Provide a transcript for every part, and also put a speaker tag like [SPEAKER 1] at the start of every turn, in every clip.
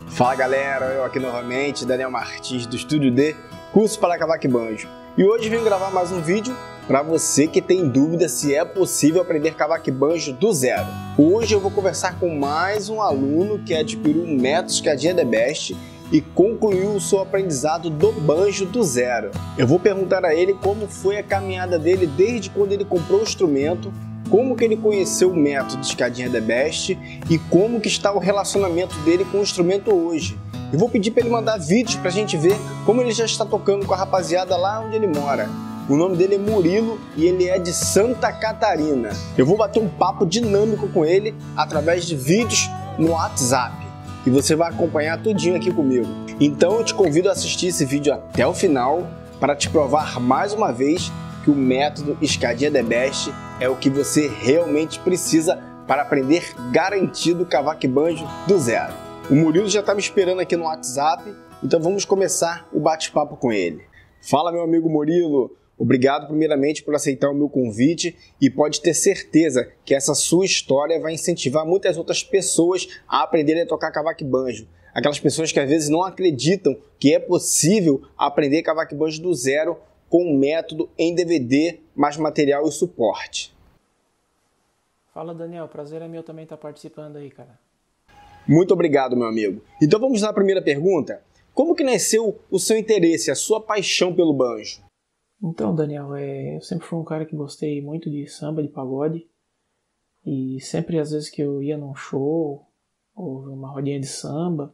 [SPEAKER 1] Fala galera, eu aqui novamente, Daniel Martins do Estúdio D, curso para cavaco e banjo. E hoje vim gravar mais um vídeo para você que tem dúvida se é possível aprender cavaco e banjo do zero. Hoje eu vou conversar com mais um aluno que adquiriu o método Escadinha The Best e concluiu o seu aprendizado do banjo do zero. Eu vou perguntar a ele como foi a caminhada dele desde quando ele comprou o instrumento, como que ele conheceu o método Escadinha The Best e como que está o relacionamento dele com o instrumento hoje. Eu vou pedir para ele mandar vídeos para a gente ver como ele já está tocando com a rapaziada lá onde ele mora. O nome dele é Murilo e ele é de Santa Catarina. Eu vou bater um papo dinâmico com ele através de vídeos no WhatsApp e você vai acompanhar tudinho aqui comigo. Então eu te convido a assistir esse vídeo até o final para te provar mais uma vez que o método Escadinha The Best é o que você realmente precisa para aprender garantido cavaco e banjo do zero. O Murilo já está me esperando aqui no WhatsApp, então vamos começar o bate-papo com ele. Fala, meu amigo Murilo, obrigado primeiramente por aceitar o meu convite e pode ter certeza que essa sua história vai incentivar muitas outras pessoas a aprenderem a tocar cavaco e banjo. Aquelas pessoas que às vezes não acreditam que é possível aprender cavaco e banjo do zero com um método em DVD, mais material e suporte.
[SPEAKER 2] Fala, Daniel, prazer é meu também estar participando aí, cara.
[SPEAKER 1] Muito obrigado, meu amigo. Então vamos lá à primeira pergunta. Como que nasceu o seu interesse, a sua paixão pelo banjo?
[SPEAKER 2] Então, Daniel, eu sempre fui um cara que gostei muito de samba, de pagode. E sempre, às vezes que eu ia num show, ou uma rodinha de samba,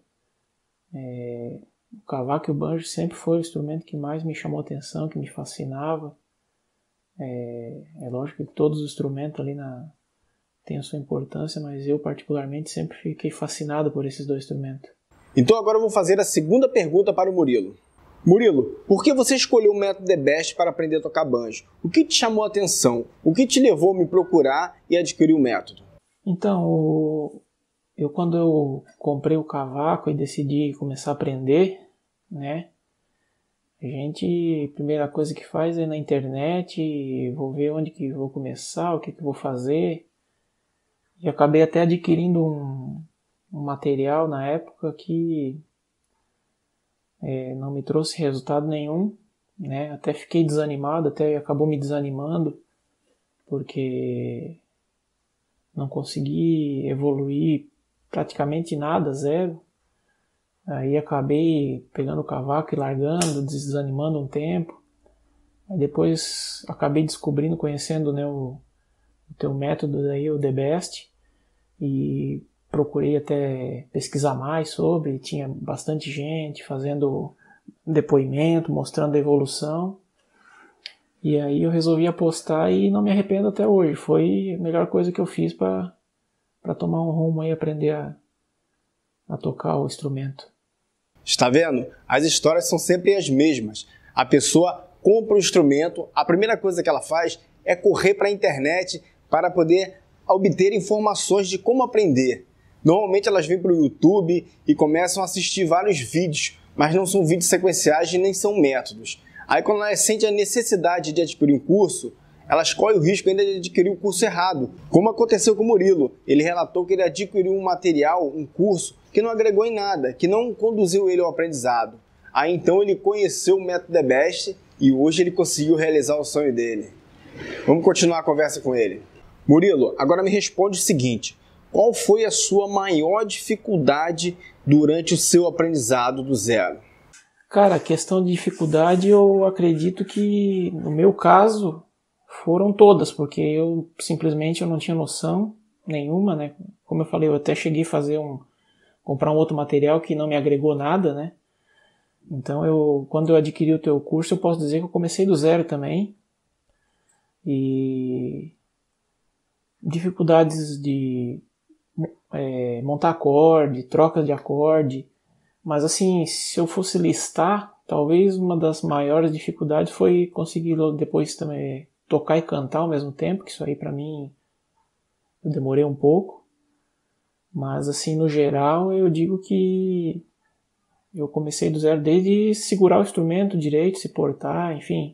[SPEAKER 2] o cavaco e o banjo sempre foi o instrumento que mais me chamou a atenção, que me fascinava. É lógico que todos os instrumentos ali têm a sua importância, mas eu particularmente sempre fiquei fascinado por esses dois instrumentos.
[SPEAKER 1] Então agora eu vou fazer a segunda pergunta para o Murilo. Murilo, por que você escolheu o método The Best para aprender a tocar banjo? O que te chamou a atenção? O que te levou a me procurar e adquirir o método?
[SPEAKER 2] Então, quando eu comprei o cavaco e decidi começar a aprender, né? A primeira coisa que faz é ir na internet, vou ver onde que vou começar, o que vou fazer. E acabei até adquirindo um material na época que não me trouxe resultado nenhum, né? Até fiquei desanimado, até acabou me desanimando, porque não consegui evoluir praticamente nada, zero. Aí acabei pegando o cavaco e largando, desanimando um tempo. Aí depois acabei descobrindo, conhecendo, né, o teu método daí, o The Best, e procurei até pesquisar mais sobre, tinha bastante gente fazendo depoimento, mostrando a evolução. E aí eu resolvi apostar e não me arrependo até hoje. Foi a melhor coisa que eu fiz para tomar um rumo e aprender a tocar o instrumento.
[SPEAKER 1] Está vendo? As histórias são sempre as mesmas. A pessoa compra o instrumento, a primeira coisa que ela faz é correr para a internet para poder obter informações de como aprender. Normalmente elas vêm para o YouTube e começam a assistir vários vídeos, mas não são vídeos sequenciais e nem são métodos. Aí quando elas sentem a necessidade de adquirir um curso, elas correm o risco ainda de adquirir o curso errado, como aconteceu com o Murilo. Ele relatou que ele adquiriu um material, um curso, que não agregou em nada, que não conduziu ele ao aprendizado. Aí então ele conheceu o método The Best e hoje ele conseguiu realizar o sonho dele. Vamos continuar a conversa com ele. Murilo, agora me responde o seguinte: qual foi a sua maior dificuldade durante o seu aprendizado do zero?
[SPEAKER 2] Cara, a questão de dificuldade eu acredito que, no meu caso, foram todas, porque eu simplesmente não tinha noção nenhuma, né? Como eu falei, eu até cheguei a comprar um outro material que não me agregou nada, né? Então, quando eu adquiri o teu curso, eu posso dizer que eu comecei do zero também. E dificuldades de montar acorde, troca de acorde. Mas assim, se eu fosse listar, talvez uma das maiores dificuldades foi conseguir depois também tocar e cantar ao mesmo tempo, que isso aí pra mim eu demorei um pouco. Mas assim, no geral, eu digo que eu comecei do zero desde segurar o instrumento direito, se portar, enfim.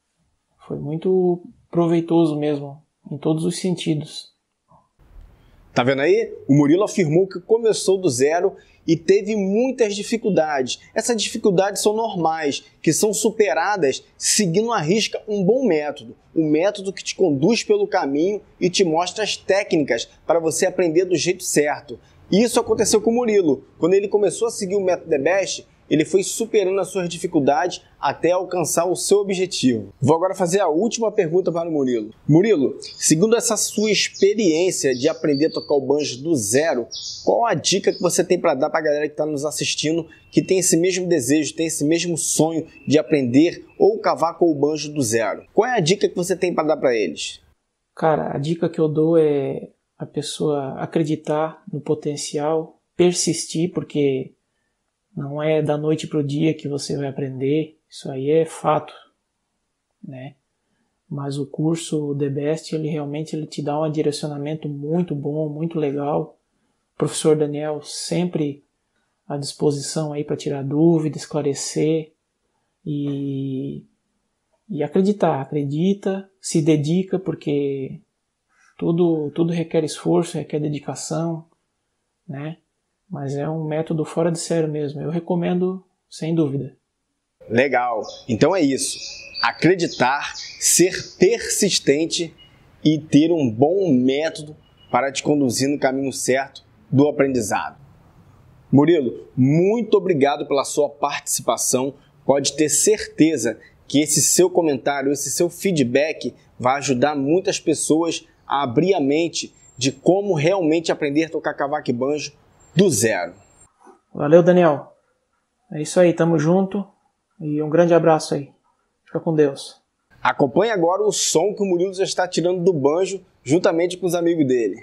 [SPEAKER 2] Foi muito proveitoso mesmo, em todos os sentidos.
[SPEAKER 1] Tá vendo aí? O Murilo afirmou que começou do zero e teve muitas dificuldades. Essas dificuldades são normais, que são superadas seguindo à risca um bom método. Um método que te conduz pelo caminho e te mostra as técnicas para você aprender do jeito certo. E isso aconteceu com o Murilo. Quando ele começou a seguir o método The Best, ele foi superando as suas dificuldades até alcançar o seu objetivo. Vou agora fazer a última pergunta para o Murilo. Murilo, segundo essa sua experiência de aprender a tocar o banjo do zero, qual a dica que você tem para dar para a galera que está nos assistindo, que tem esse mesmo desejo, tem esse mesmo sonho de aprender ou cavar com o banjo do zero? Qual é a dica que você tem para dar para eles?
[SPEAKER 2] Cara, a dica que eu dou é a pessoa acreditar no potencial, persistir, porque não é da noite para o dia que você vai aprender, isso aí é fato, né? Mas o curso The Best, ele realmente te dá um direcionamento muito bom, muito legal. O professor Daniel sempre à disposição aí para tirar dúvidas, esclarecer e acredita, se dedica, porque tudo requer esforço, requer dedicação, né? Mas é um método fora de sério mesmo. Eu recomendo, sem dúvida.
[SPEAKER 1] Legal. Então é isso. Acreditar, ser persistente e ter um bom método para te conduzir no caminho certo do aprendizado. Murilo, muito obrigado pela sua participação. Pode ter certeza que esse seu comentário, esse seu feedback vai ajudar muitas pessoas a abrir a mente de como realmente aprender a tocar cavaco e banjo do zero.
[SPEAKER 2] Valeu, Daniel. É isso aí, tamo junto e um grande abraço aí. Fica com Deus.
[SPEAKER 1] Acompanhe agora o som que o Murilo já está tirando do banjo juntamente com os amigos dele.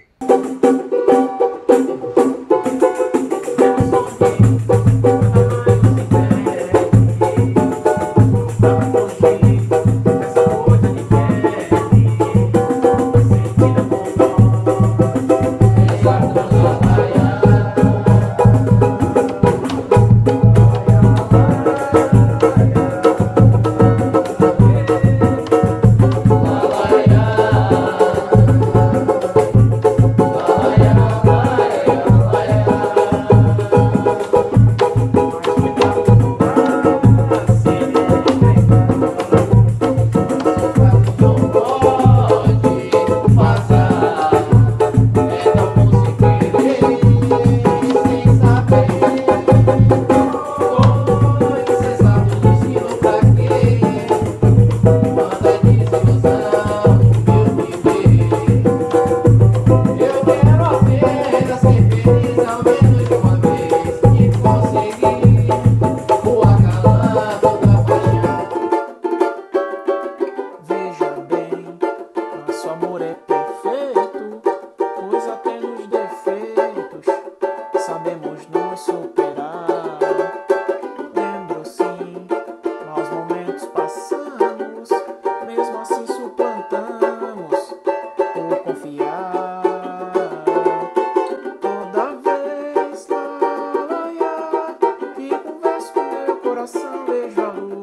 [SPEAKER 3] Vejo a luz.